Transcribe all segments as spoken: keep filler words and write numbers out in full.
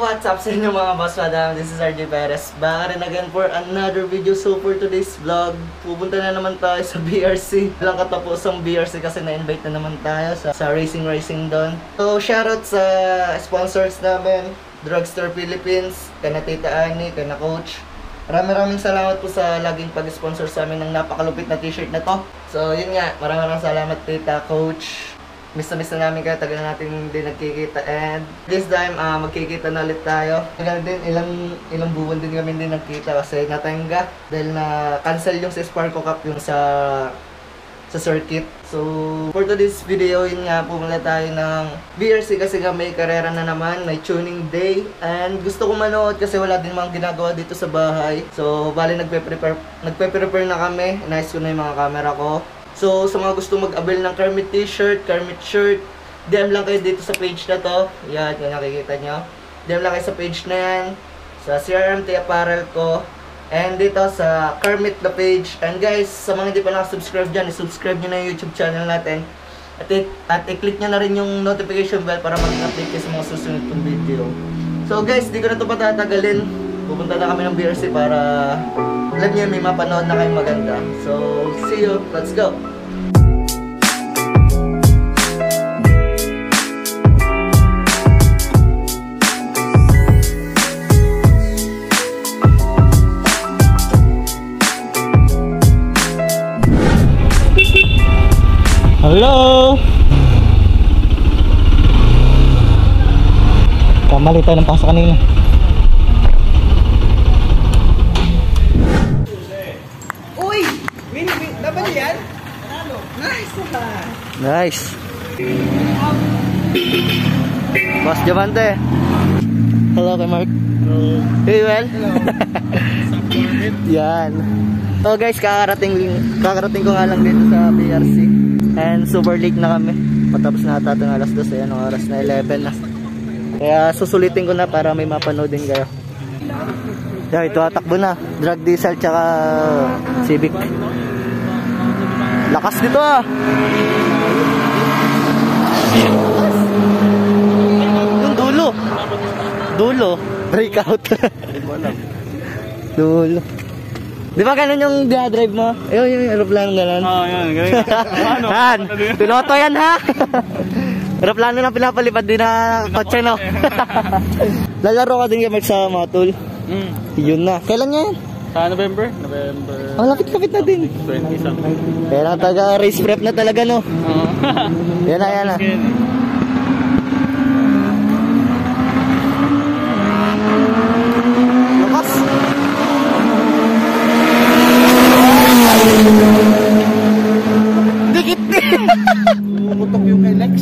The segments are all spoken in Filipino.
what's up sa inyo mga boss madam? This is R J Perez. Back rin again for another video. So for today's vlog, pupunta na naman tayo sa B R C. Walang katapusang B R C kasi na-invite na naman tayo sa, sa Racing Racing doon. So shoutout sa sponsors namin, Drugstore Philippines, kana Tita Ani, kana Coach. Maraming-maraming salamat po sa laging pag-sponsor sa amin ng napakalupit na t-shirt na to. So yun nga, maraming-maraming salamat Tita, Coach. Miss na miss na namin kayo, tagal natin hindi nagkikita, and this time uh, magkikita na ulit tayo. Ilang din, ilang, ilang buwan din kami hindi nagkita kasi natangga dahil na cancel yung sa Sparko Cup yung sa sa circuit. So for today's video, yun nga, pumunta tayo ng B R C kasi nga may karera na naman, may tuning day, and gusto ko manood kasi wala din mga ginagawa dito sa bahay. So bali nagpe-prepare nagpe-prepare na kami, nice ko na yung mga camera ko. So, sa mga gusto mag-avail ng Carmeet t-shirt, Carmeet shirt, D M lang kayo dito sa page na to. Yan, yung nakikita nyo. D M lang kayo sa page na yan. Sa C R M T apparel ko. And dito sa Carmeet na page. And guys, sa mga hindi pa nakasubscribe dyan, isubscribe nyo na yung YouTube channel natin. At, at i-click nyo na rin yung notification bell para mag-update kayo sa mga susunod kong video. So guys, di ko na ito patatagalin. Pupunta na kami ng B R C para alam niyo may mapanood na kayong maganda. So, see you. Let's go! Hello! Kamali tayo ng pasok kanina. Nice. Boss Diamante. Hello kay Mark. Hello. Hey, well. Hello. Yan. So guys, kakarating kakarating ko nga lang dito sa B R C. And super late na kami. Patapos na ata ng alas dos. Ayan, oras na eleven na. Kaya susulitin ko na para may mapanood din kayo. Yan, ito atakbo na. Drag diesel tsaka Civic. Lakas dito ah. Yung dulo. Dulo. Breakout. Dulo. Di ba ganun yung drive mo? Ayun, yung aeroplano ganun. Oo, oh, yan. Ganun. Han, piloto yan ha. Aeroplano na pinapalipad din na kotse no. Lalaro ka din yung sa Matul. Mm. Yun na. Kailan yan? Sa November? November. Oh, lapit-lapit na din. twenty something. Kaya lang taga race prep na talaga no. Oo. Yan na, yan na. Lakas. Dikit din. Pumutok yung kay Lex.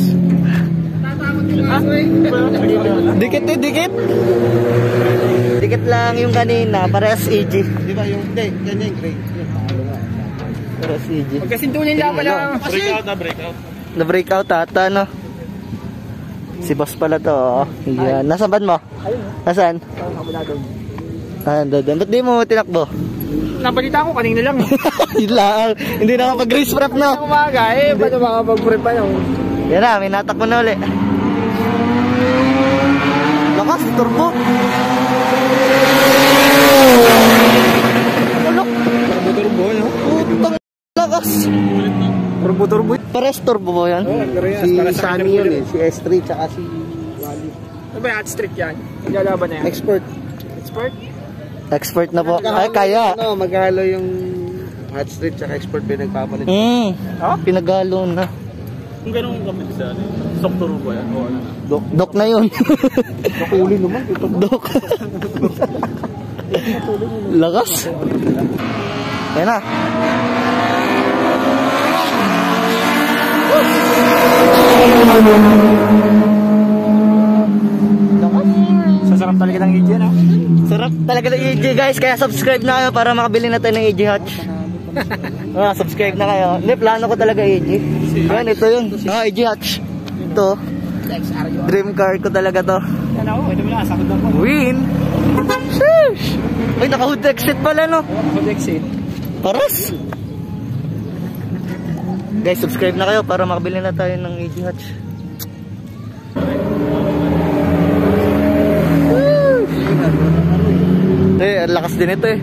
Dikit din, dikit. Dikit lang yung kanina, parehas E G. Di ba yung, hindi, ganyan yung gray. Parehas E G. Pagkasintulin lang pala. Breakout na, breakout. Na-breakout ata, no? Si boss pala to, oh. Yan. Nasaan ba mo? Nasaan? Ah, doon. Ba't di mo tinakbo? Nabalita ko kanina lang. Yun lang. Hindi na kapag-race prep, no? Hindi umaga, eh. Ba't makapag-prep pa yun? Yan na, may natakbo na uli. Lakas, turbo. Ulok. Turbo-turbo, no? Putang lakas. Turbo-turbo. Pares turbo mo yan? Oo, si Sunny yun eh. Si S three tsaka si Wally. Ano ba yung hot streak yan? Naglalaban na yan? Expert. Expert? Expert na po. Ay, kaya. Ano, maghalo yung hot streak tsaka expert pinagpapalit. Hmm. Ah? Pinagalo na. Kung ganun kami sa ano, stock turbo yan o ano na? Dok, dok na yun. Nakuli naman. Dok. Lakas. Ayan na. Sasarap talaga ng E G, no? Sarap talaga ng E G guys. Kaya subscribe na kayo para makabili na tayo ng E G Hatch. Ah, subscribe na kayo. Hindi, plano ko talaga E G. Yan, ito yun. Ah, E G Hatch. Ito. Dream car ko talaga to. Yan ako, ito mo na, sakot lang po. Win! Sheesh! Ay, naka-hood exit pala, no? Hood exit. Paras! Guys, subscribe na kayo para makabili na tayo ng E G Hatch. Woo! Eh, ang lakas din ito eh.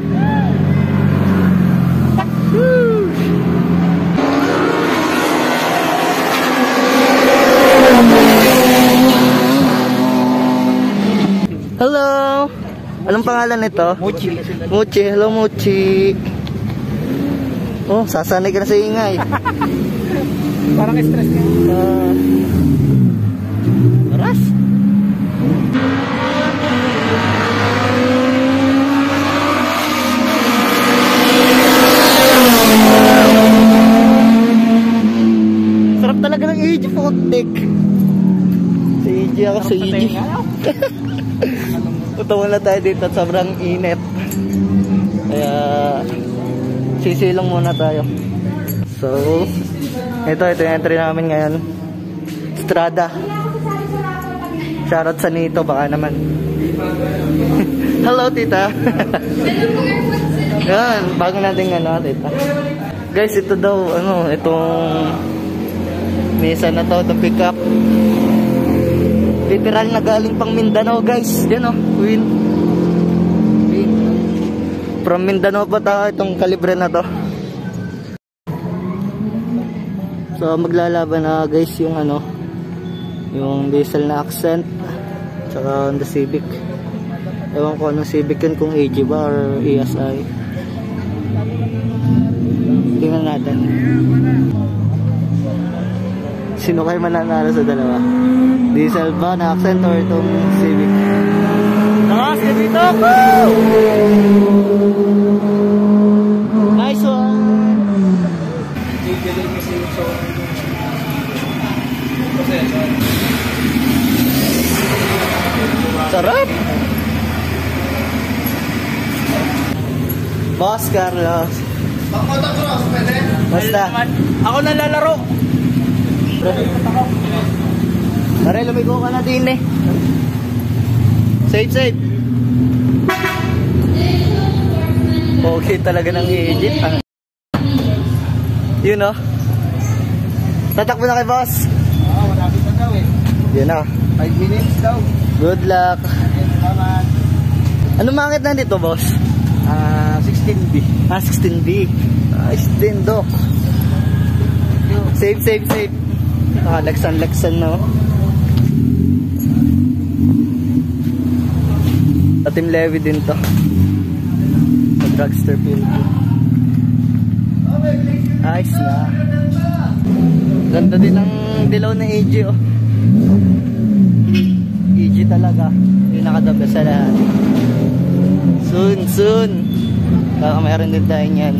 Hello! Anong pangalan nito? Mochi. Mochi. Hello, Mochi. Oh, sasanay ka na sa ingay. Parang stress ka. Uh, Ras? Sarap talaga ng E G Fotek. Sa E G ako, sa E G. Tutawan na tayo dito at sobrang init. Kaya sisilong muna tayo. So, ito, ito yung entry namin ngayon. Strada. Shoutout sa Nito, baka naman. Hello, tita. Yan, bago natin ano, tita. Guys, ito daw, ano, itong Nissan na to, to pick up. Literal na galing pang Mindanao, guys. Yan, oh, win. Win. From Mindanao pa tayo itong kalibre na to. So maglalaban na guys yung ano, yung diesel na Accent tsaka Honda Civic. Ewan ko anong Civic yun, kung A G ba or E S I. Tingnan natin sino kayo mananalo sa dalawa, diesel ba na Accent or itong Civic. Lakas ka dito! Nice one! Sarap! Boss Carlos. Pang-motocross, pwede? Basta. Ako nalalaro. Pare, lumigo ka na din eh. Safe, safe. Okay talaga ng i-edit. Ah. Yun oh. Tatakbo na kay boss. Oo, oh, malapit na daw eh. Yun oh. five minutes daw. Good luck. Salamat. Ano makit na dito, boss? Ah, sixteen B. Ah, sixteen B. Nice din, Doc. Safe, safe, safe. Ah, laksan-laksan no. Atim Levi din to. Sa drugstore field. Nice na. Ganda din ang dilaw na A G oh. A G talaga. Pinakadabla sa lahat. Soon, soon. Baka mayroon din tayo niyan.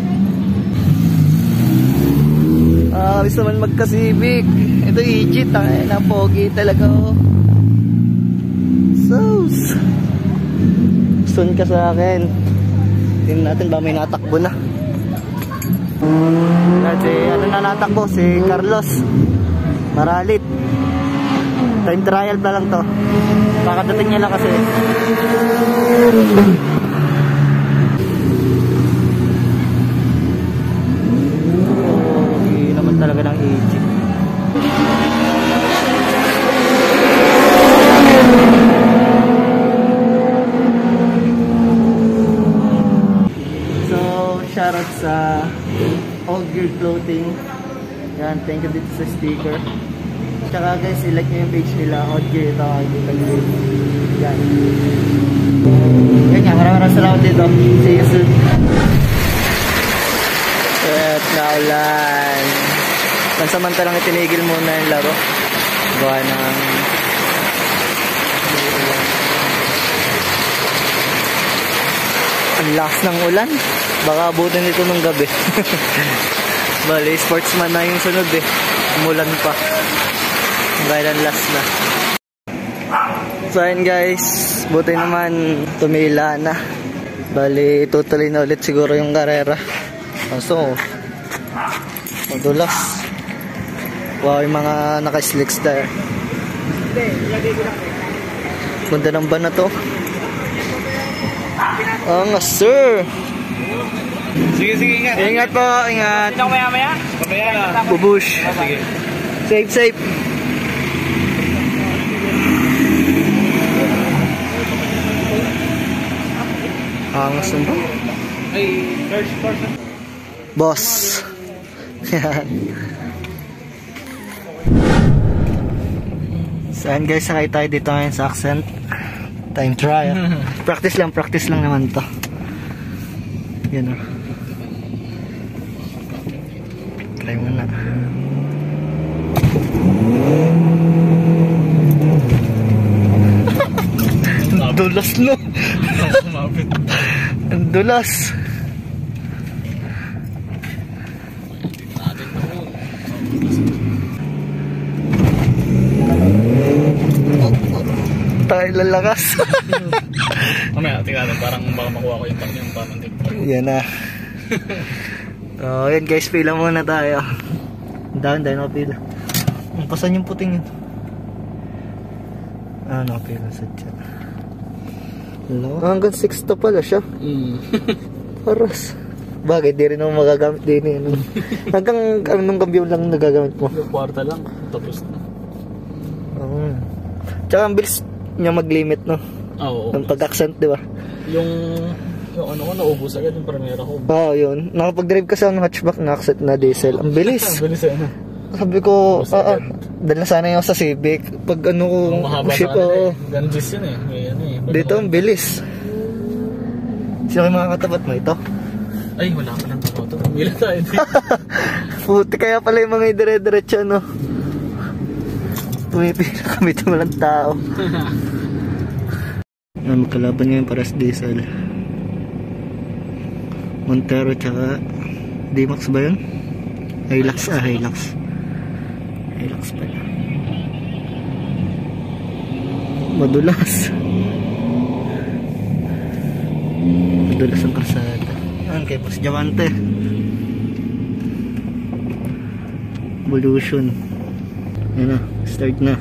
Ah, gusto naman magka-Civic. Ito E G, tangay na pogi talaga oh. Sus. Soon ka sa akin. Tingnan natin ba may natakbo na. Kasi ano na natakbo? Si Carlos Maralit. Time trial pa lang to. Kakadating niya lang kasi. Okay naman talaga ng A G. So, shoutout sa Old Gear Clothing. Yan, thank you dito sa sticker. Tsaka guys, i-like nyo yung page nila, Old Gear, ito kakikita nyo. Yan. Yan nga, maraming maraming salamat dito. See you soon. At naulan. Pansamantalang itinigil muna yung laro. Gawa ng ang lakas ng ulan. Baka abutin nito ng gabi. Bali, sportsman na yung sunod eh. Umulan pa. Kailan last na. So ayun guys, buti naman tumila na. Bali, tutuloy na ulit siguro yung karera. So, madulas. Wow, yung mga naka-slicks there. Ganda ng ban na to. Oh nga sir. Sige, sige, ingat. Ingat po, ingat. Sino maya maya? Papaya na. Bubush. Sige. Safe, safe. Angas naman. Ay, first person. Boss. Saan guys, sakay tayo dito ngayon sa Accent. Time trial. Practice lang, practice lang naman to. Yan o. Try mo na. Ang dulas no. Ang dulas. Tayo lalakas. Mamaya, tingnan natin. Parang baka makuha ko yung pang yung parang dito. Yan na. Oh, yan guys, pila muna tayo. Down, down, pila. Pasan yung puting yun. Ah, no, pila sa dyan. Hello? Hanggang six to pala siya. Mm. Paras. Bagay, di rin ako magagamit din yan. Hanggang anong kambiyon lang nagagamit mo? Yung kwarta lang. Tapos na. Oo. Tsaka ang bilis niya mag-limit, no? Oo. Ang pag-accent, di ba? Yung... Yung ano ko, naubos agad yung premiera ko. Oo, oh, yun. Nakapag-drive ka sa hatchback na accent na diesel. Ang bilis. Ang bilis eh. Sabi ko, ah, ah, dahil na sana yung sa Civic. Pag ano ko, Ang mahaba ship, sa kanila oo. eh. Ganjis yun eh. May ano eh. Dito, ang bilis. Sino kayo mga katapat mo ito? Ay, wala pa lang ako ito. Mila tayo din. Puti, kaya pala yung mga dire-diretso, no? Tumipila kami ito walang tao. Na magkalaban ngayon para sa diesel. Montero tsaka D-Max ba yun? Hilux, ah Hilux. Hilux pala. Madulas. Madulas ang kalsada. Ayan kay Boss Diamante. Evolution. Ayan na, start na.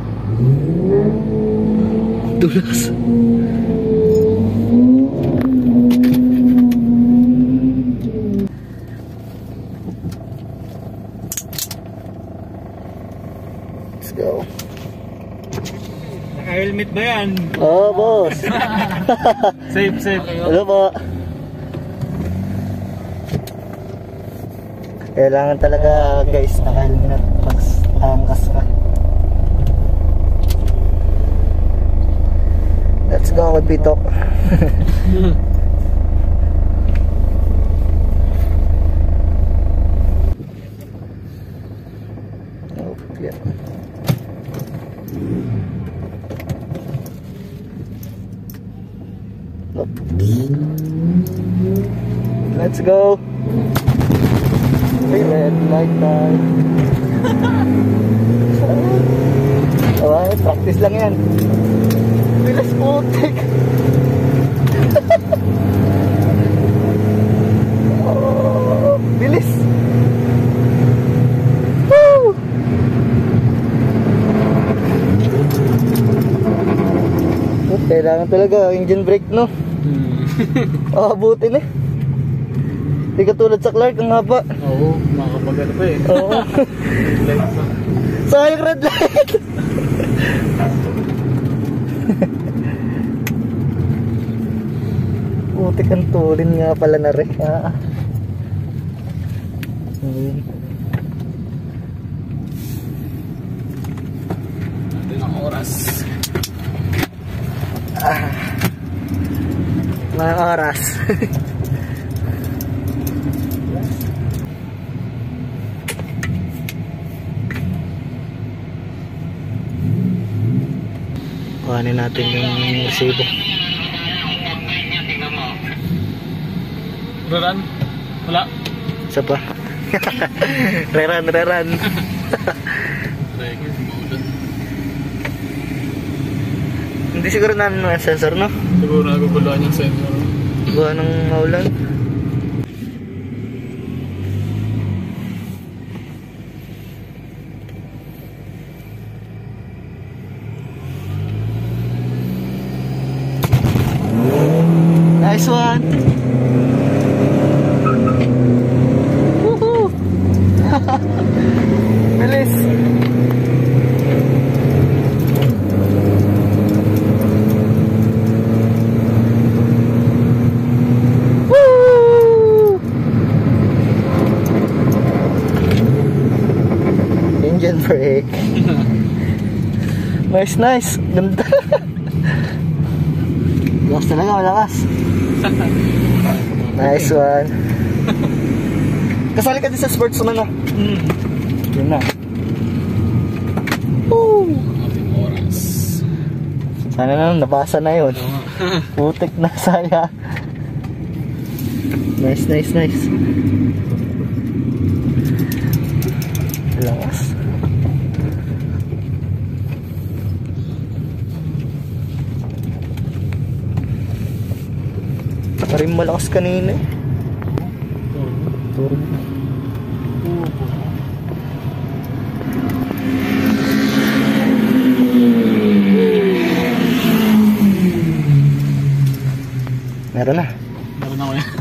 Dulas. Let's go. Naka-helmet ba yan? Oo, oh, boss. Safe, safe. Hello po. Kailangan talaga guys, naka-helmet pag angkas ka. Let's go with Pitok. Oh, yeah. Let's go. Okay, red light time. Oh, practice lang yan. Bilas putik. Oh, bilis. Woo! Oh, kailangan talaga engine brake, no? Oh, buti na. Hindi katulad sa Clark, ang haba. Oo, makakapagano pa eh. Oo. Sayang red light. Putik ang tulin nga pala na rin. Ah. Hmm. Ito ang oras. Ah. Mga oras. Kuhanin natin yung resibo. Reran? Wala? Isa pa. Reran, reran. Hindi siguro na ano yung sensor, no? Siguro naguguluhan yung sensor. Gawa ng maulan. Nice one! Woohoo! Bilis! engine brake. Nice, nice. Ganda. Lakas talaga, malakas. Nice one. Kasali ka din sa sportsman ah. Mm. Yun na. Woo! Ating oras. Sana na, nabasa na yun. Putik na, saya. Nice, nice, nice. Lakas. Parin malakas kanina eh. Turbo. Meron na. Meron ako yan.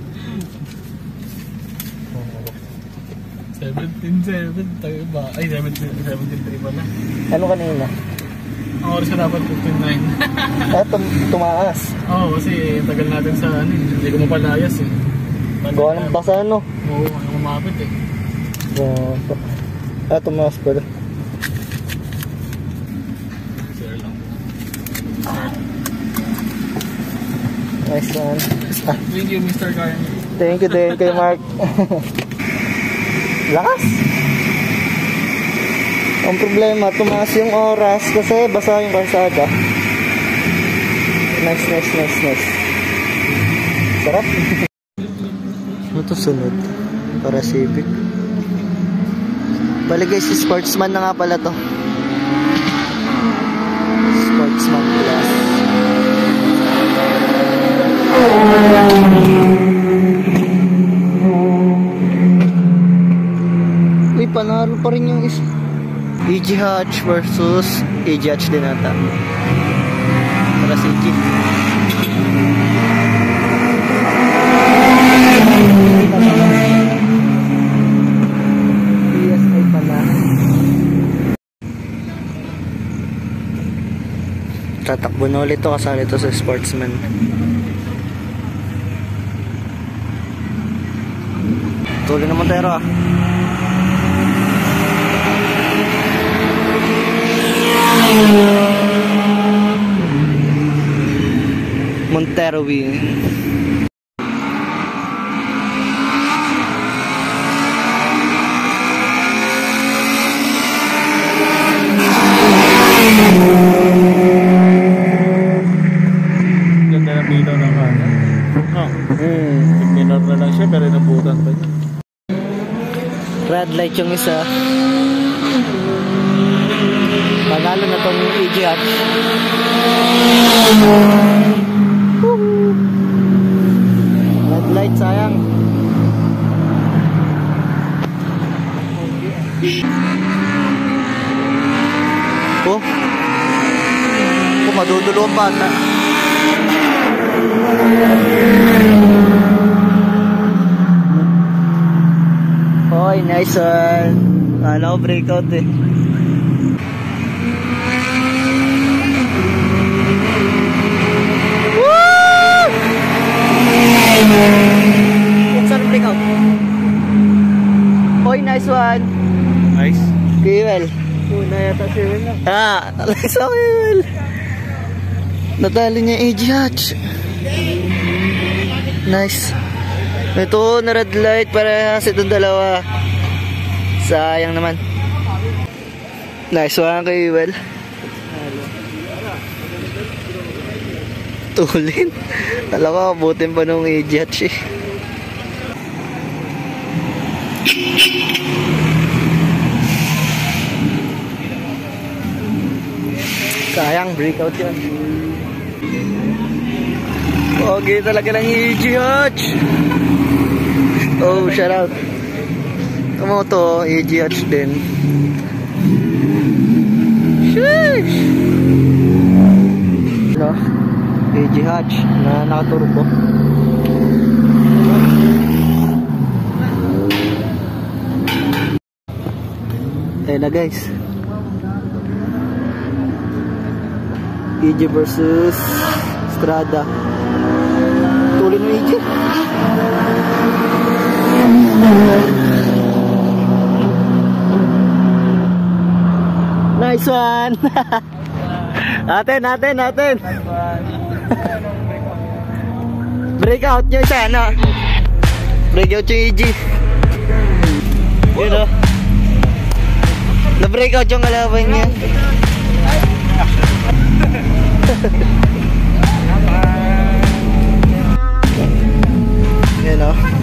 seventeen seven tayo ba? Ay, seventeen three pala. Ano kanina? Ang oras ka dapat fifteen nine. Ah, tum tumaas. Oo, oh, kasi tagal natin sa ano eh. Hindi ko mapalayas eh. Gawa ng basa ano? Oo, ayaw kumapit eh. Gawa. Ah, tumaas pala. Sir lang. Nice one. Ah, Thank you, Mister Carmeet. thank you din kay Mark. Lakas! Ang problema, tumaas yung oras kasi basa yung kalsada. Nice, nice, nice, nice. Sarap. Ano to sunod? Para Civic. Bali guys, si Sportsman na nga pala to. Sportsman Plus. Uy, panalo pa rin yung is E G Hatch versus E G Hatch din ata. Para si E G. P S I pala. Tatakbo na ulit to, kasali to sa Sportsman. Tuloy na Montero ah. Montero win. Ganda ng binaw ng kanan. Oh, Hmm. minor na lang siya pero nabutan pa niya. Red light yung isa. Panalo na tong E G Hatch. Red light, sayang. Oh. Oh, madudulo ang bata. Hoy, nice one. Kala ko breakout eh. Woo! Saan breakout? Hoy, nice one. Nice. Kiwel. Una yata si Will na. Ah, nice one, Kiwel. Natali niya E G Hatch. Nice. Ito, na red light para sa itong dalawa. Sayang naman. Nice one kay Will. Tulin. Alam ko, abutin pa nung E G Hatch eh. Sayang, breakout yun. Okay talaga ng E G Hatch. Oh, shout out. Tama to, E G Hatch din. Sheesh! No? E G Hatch na nakaturbo. Ayun na guys. E G versus Strada. Tuloy ng E G. Nice one. Atin, atin, atin. Breakout nyo siya, ano? Breakout yung E G. Yun o. Na-breakout yung kalaban niya. Yun o.